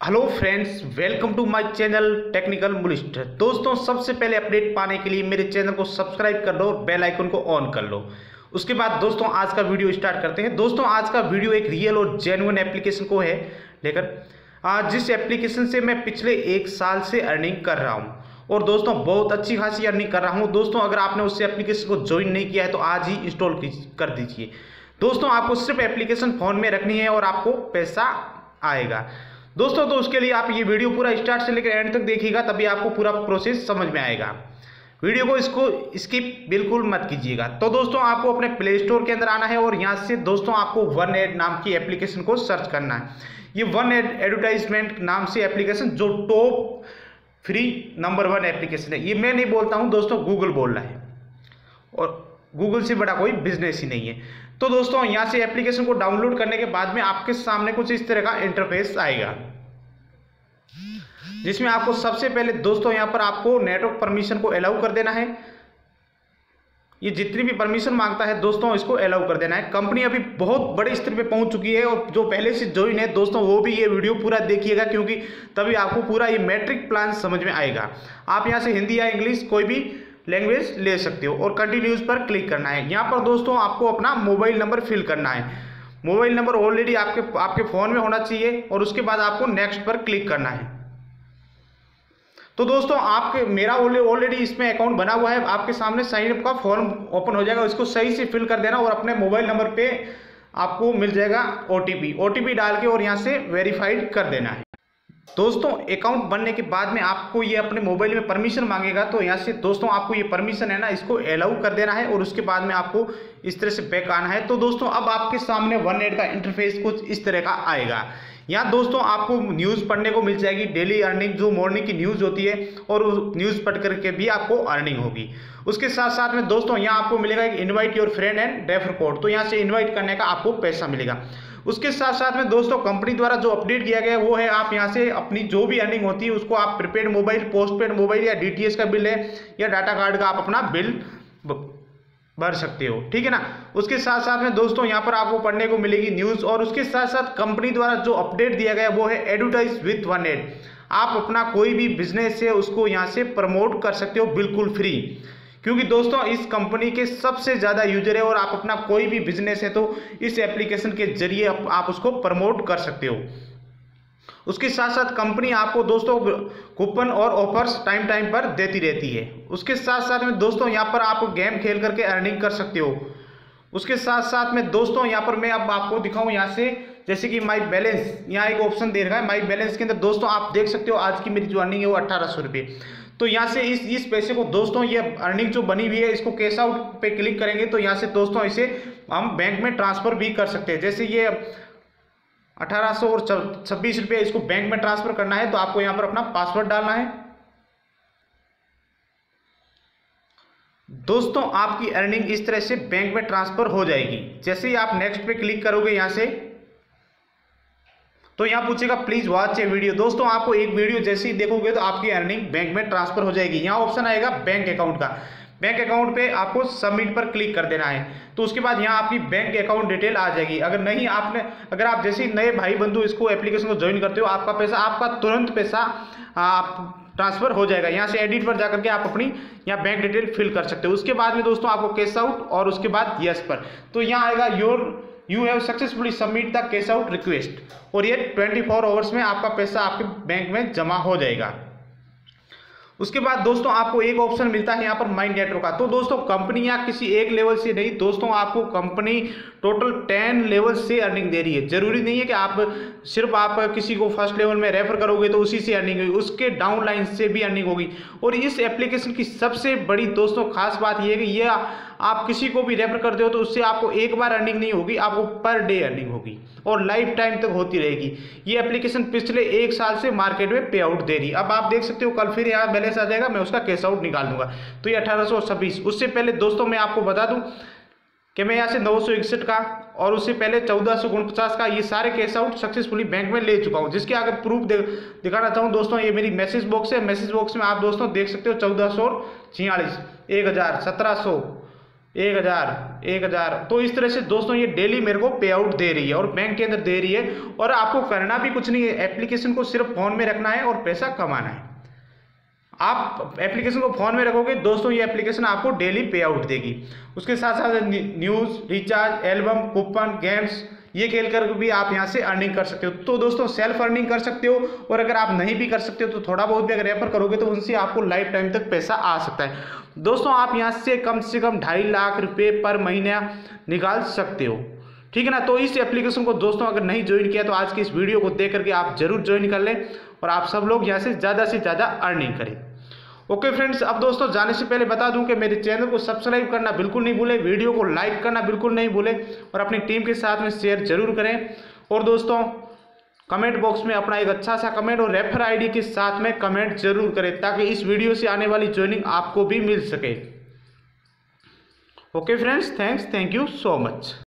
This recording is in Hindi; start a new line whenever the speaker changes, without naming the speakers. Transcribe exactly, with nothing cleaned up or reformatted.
Hello friends, welcome to my channel technical बुलिस्ट। दोस्तों, सबसे पहले अपडेट पाने के लिए मेरे चैनल को सब्सक्राइब कर लो और बेल आइकन को ऑन कर लो। उसके बाद दोस्तों आज का वीडियो स्टार्ट करते हैं। दोस्तों आज का वीडियो एक रियल और जेन्युइन एप्लीकेशन को है लेकर, आज जिस एप्लीकेशन से मैं पिछले एक साल से अर्निंग कर रहा हूँ और दोस्तों बहुत अच्छी खासी अर्निंग कर रहा हूँ। दोस्तों अगर आपने उस एप्लीकेशन को ज्वाइन नहीं किया है तो आज ही इंस्टॉल कर दीजिए। दोस्तों आपको सिर्फ एप्लीकेशन फ़ोन में रखनी है और आपको पैसा आएगा। दोस्तों तो उसके लिए आप ये वीडियो पूरा स्टार्ट से लेकर एंड तक देखिएगा, तभी आपको पूरा प्रोसेस समझ में आएगा। वीडियो को इसको स्किप बिल्कुल मत कीजिएगा। तो दोस्तों आपको अपने प्ले स्टोर के अंदर आना है और यहाँ से दोस्तों आपको वन एड नाम की एप्लीकेशन को सर्च करना है। ये वन एड एडवर्टाइजमेंट नाम से एप्लीकेशन जो top free number one application है, ये मैं नहीं बोलता हूँ दोस्तों, गूगल बोल रहा है और गूगल से बड़ा कोई बिजनेस ही नहीं है। तो दोस्तों यहाँ से एप्लीकेशन को डाउनलोड करने के बाद में आपके सामने कुछ इस तरह का इंटरफेस आएगा, जिसमें आपको सबसे पहले दोस्तों यहाँ पर आपको नेटवर्क परमिशन को अलाउ कर देना है। ये जितनी भी परमिशन मांगता है दोस्तों इसको अलाउ कर देना है। कंपनी अभी बहुत बड़े स्तर पे पहुंच चुकी है और जो पहले से ज्वाइन है दोस्तों वो भी ये वीडियो पूरा देखिएगा, क्योंकि तभी आपको पूरा ये मैट्रिक प्लान समझ में आएगा। आप यहाँ से हिंदी या इंग्लिश कोई भी लैंग्वेज ले सकते हो और कंटिन्यूज पर क्लिक करना है। यहाँ पर दोस्तों आपको अपना मोबाइल नंबर फिल करना है। मोबाइल नंबर ऑलरेडी आपके आपके फ़ोन में होना चाहिए और उसके बाद आपको नेक्स्ट पर क्लिक करना है। तो दोस्तों आपके मेरा ऑलरेडी इसमें अकाउंट बना हुआ है, आपके सामने साइन अप का फॉर्म ओपन हो जाएगा। इसको सही से फिल कर देना और अपने मोबाइल नंबर पे आपको मिल जाएगा ओटीपी ओटीपी डाल के और यहाँ से वेरीफाइड कर देना है। दोस्तों अकाउंट बनने के बाद में आपको ये अपने मोबाइल में परमिशन मांगेगा, तो यहाँ से दोस्तों आपको ये परमिशन है ना, इसको अलाउ कर देना है और उसके बाद में आपको इस तरह से बैक आना है। तो दोस्तों अब आपके सामने वन एड का इंटरफेस कुछ इस तरह का आएगा। यहाँ दोस्तों आपको न्यूज़ पढ़ने को मिल जाएगी, डेली अर्निंग जो मॉर्निंग की न्यूज़ होती है, और उस न्यूज़ पढ़ करके भी आपको अर्निंग होगी। उसके साथ साथ में दोस्तों यहाँ आपको मिलेगा एक invite your friend and refer code, तो यहाँ से इनवाइट करने का आपको पैसा मिलेगा। उसके साथ साथ में दोस्तों कंपनी द्वारा जो अपडेट किया गया है वो है, आप यहाँ से अपनी जो भी अर्निंग होती है उसको आप प्रीपेड मोबाइल, पोस्टपेड मोबाइल या डीटीएच का बिल है या डाटा कार्ड का आप अपना बिल भर सकते हो, ठीक है ना। उसके साथ साथ में दोस्तों यहाँ पर आपको पढ़ने को मिलेगी न्यूज़, और उसके साथ साथ कंपनी द्वारा जो अपडेट दिया गया वो है एडवर्टाइज विथ वन एड। आप अपना कोई भी बिजनेस है उसको यहाँ से प्रमोट कर सकते हो बिल्कुल फ्री, क्योंकि दोस्तों इस कंपनी के सबसे ज़्यादा यूजर है और आप अपना कोई भी बिजनेस है तो इस एप्लीकेशन के जरिए आप उसको प्रमोट कर सकते हो। उसके साथ साथ कंपनी आपको दोस्तों कूपन और ऑफर्स टाइम टाइम पर देती रहती है। उसके साथ साथ में दोस्तों यहाँ पर आप गेम खेल करके अर्निंग कर सकते हो। उसके साथ साथ में दोस्तों यहाँ पर मैं अब आपको दिखाऊं, यहाँ से जैसे कि माई बैलेंस, यहाँ एक ऑप्शन दे रखा है माई बैलेंस के अंदर दोस्तों आप देख सकते हो आज की मेरी जो अर्निंग है वो अट्ठारह सौ रुपये। तो यहाँ से इस इस पैसे को दोस्तों ये अर्निंग जो बनी हुई है इसको कैश आउट पे क्लिक करेंगे तो यहाँ से दोस्तों इसे हम बैंक में ट्रांसफ़र भी कर सकते हैं। जैसे ये अठारह सौ और छब्बीस रुपये इसको बैंक में ट्रांसफ़र करना है तो आपको यहाँ पर अपना पासवर्ड डालना है। दोस्तों आपकी अर्निंग इस तरह से बैंक में ट्रांसफ़र हो जाएगी। जैसे ही आप नेक्स्ट पे क्लिक करोगे यहाँ से, तो यहाँ पूछेगा प्लीज वॉच ए वीडियो। दोस्तों आपको एक वीडियो जैसे ही देखोगे तो आपकी अर्निंग बैंक में ट्रांसफर हो जाएगी। यहाँ ऑप्शन आएगा बैंक अकाउंट का, बैंक अकाउंट पे आपको सबमिट पर क्लिक कर देना है। तो उसके बाद यहाँ आपकी बैंक अकाउंट डिटेल आ जाएगी। अगर नहीं आपने अगर आप जैसे नए भाई बंधु इसको एप्लीकेशन को ज्वाइन करते हो, आपका पैसा आपका तुरंत पैसा आप ट्रांसफर हो जाएगा। यहाँ से एडिट पर जाकर के आप अपनी यहाँ बैंक डिटेल फिल कर सकते हो। उसके बाद में दोस्तों आपको कैश आउट और उसके बाद यस पर, तो यहाँ आएगा your you have successfully submit the cash out request, और ये ट्वेंटी फोर आवर्स में आपका पैसा आपके बैंक में जमा हो जाएगा। उसके बाद दोस्तों आपको एक ऑप्शन मिलता है यहाँ पर माई नेटवर्क का। तो दोस्तों कंपनी यहाँ किसी एक लेवल से नहीं, दोस्तों आपको कंपनी टोटल टेन लेवल से अर्निंग दे रही है। जरूरी नहीं है कि आप सिर्फ आप किसी को फर्स्ट लेवल में रेफर करोगे तो उसी से अर्निंग होगी, उसके डाउन लाइन से भी अर्निंग होगी। और इस एप्लीकेशन की सबसे बड़ी दोस्तों खास बात यह है कि ये आप किसी को भी रेफर करते हो तो उससे आपको एक बार अर्निंग नहीं होगी, आपको पर डे अर्निंग होगी और लाइफ टाइम तक होती रहेगी। ये एप्लीकेशन पिछले एक साल से मार्केट में पे आउट दे रही है। अब आप देख सकते हो कल फिर यहाँ बैलेंस आ जाएगा, मैं उसका कैश आउट निकाल दूंगा। तो ये अठारह सौ छब्बीस। उससे पहले दोस्तों मैं आपको बता दूं कि मैं यहाँ से नौ सौ इकसठ का और उससे पहले चौदह सौ उनपचास का ये सारे कैश आउट सक्सेसफुली बैंक में ले चुका हूँ। जिसके आगे प्रूफ दे, दिखाना चाहूँ दोस्तों, ये मेरी मैसेज बॉक्स है। मैसेज बॉक्स में आप दोस्तों देख सकते हो चौदह सौ छियालीस, एक हज़ार, सत्रह सौ, एक हज़ार एक हज़ार तो इस तरह से दोस्तों ये डेली मेरे को पे आउट दे रही है और बैंक के अंदर दे रही है। और आपको करना भी कुछ नहीं है, एप्लीकेशन को सिर्फ फ़ोन में रखना है और पैसा कमाना है। आप एप्लीकेशन को फ़ोन में रखोगे दोस्तों, ये एप्लीकेशन आपको डेली पे आउट देगी। उसके साथ साथ news, recharge, album, coupon, games ये खेल कर भी आप यहाँ से अर्निंग कर सकते हो। तो दोस्तों सेल्फ अर्निंग कर सकते हो, और अगर आप नहीं भी कर सकते हो तो थोड़ा बहुत भी अगर रेफर करोगे तो उनसे आपको लाइफ टाइम तक पैसा आ सकता है। दोस्तों आप यहाँ से कम से कम ढाई लाख रुपये पर महीना निकाल सकते हो, ठीक है ना। तो इस एप्लीकेशन को दोस्तों अगर नहीं ज्वाइन किया तो आज की इस वीडियो को देख करके आप जरूर ज्वाइन कर लें और आप सब लोग यहाँ से ज़्यादा से ज़्यादा अर्निंग करें। ओके फ्रेंड्स, अब दोस्तों जाने से पहले बता दूं कि मेरे चैनल को सब्सक्राइब करना बिल्कुल नहीं भूलें, वीडियो को लाइक करना बिल्कुल नहीं भूलें और अपनी टीम के साथ में शेयर जरूर करें। और दोस्तों कमेंट बॉक्स में अपना एक अच्छा सा कमेंट और रेफर आईडी के साथ में कमेंट जरूर करें ताकि इस वीडियो से आने वाली ज्वाइनिंग आपको भी मिल सके। Okay friends, thanks, thank you so much.